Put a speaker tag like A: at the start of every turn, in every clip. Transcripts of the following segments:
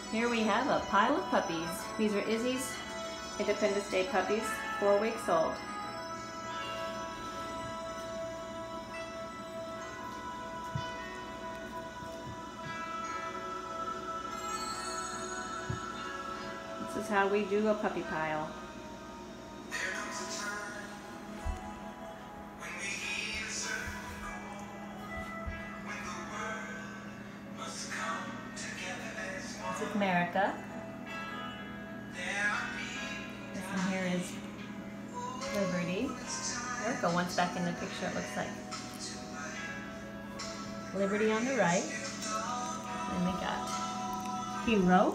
A: Here we have a pile of puppies. These are Izzy's Independence Day puppies, 4 weeks old. This is how we do a puppy pile. This is America. This one here is Liberty. America wants back in the picture, it looks like. Liberty on the right. And we got Hero.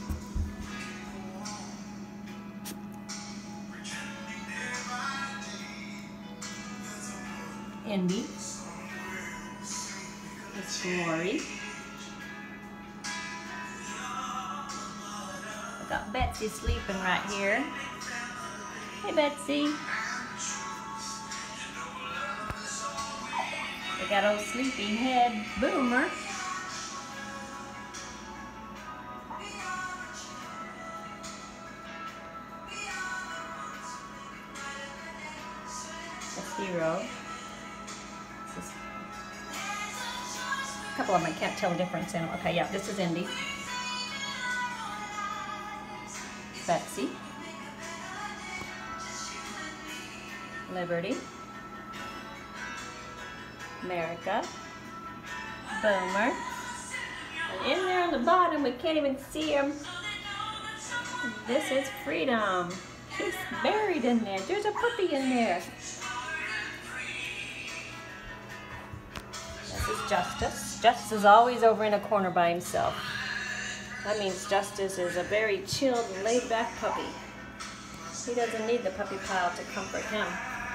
A: Indy. It's Glory. I got Betsy sleeping right here. Hey Betsy. We got old sleepy head Boomer. That's Hero. A couple of them I can't tell the difference in. Okay, yeah, this is Indy. Betsy. Liberty. America. Boomer. And in there on the bottom, we can't even see him. This is Freedom. He's buried in there. There's a puppy in there. This is Justice. Justice is always over in a corner by himself. That means Justice is a very chilled, laid-back puppy. He doesn't need the puppy pile to comfort him.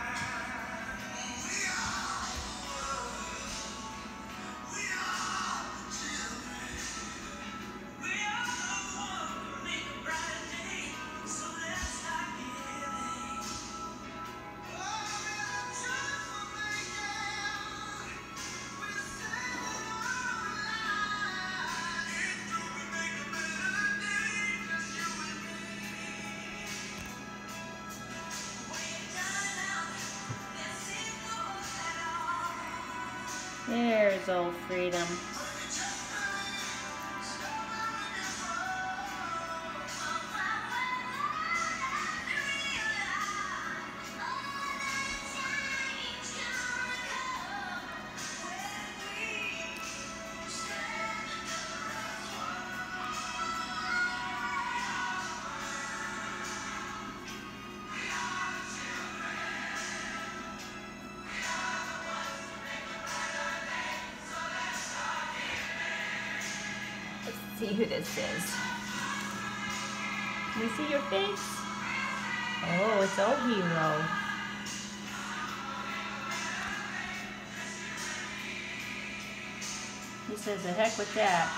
A: There's old Freedom. See who this is. Can we see your face? Oh, it's old Hero. He says, the heck with that.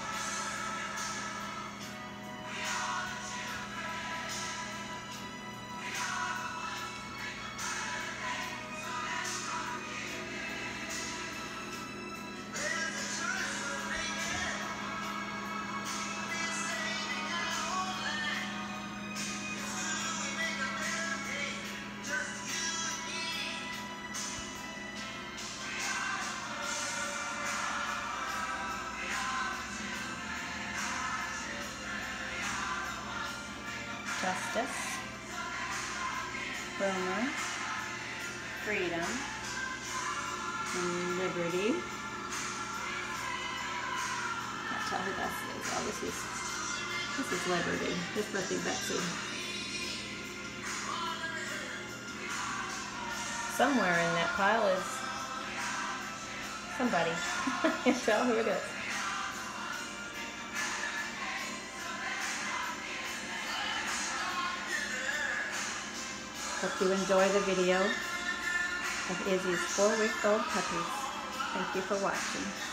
A: Justice, Boomer, Freedom, and Liberty. Can't tell who that is. Oh, this is Liberty. This must be Betsy. Somewhere in that pile is somebody. I can't tell who it is. Hope you enjoy the video of Izzy's 4-week-old puppies. Thank you for watching.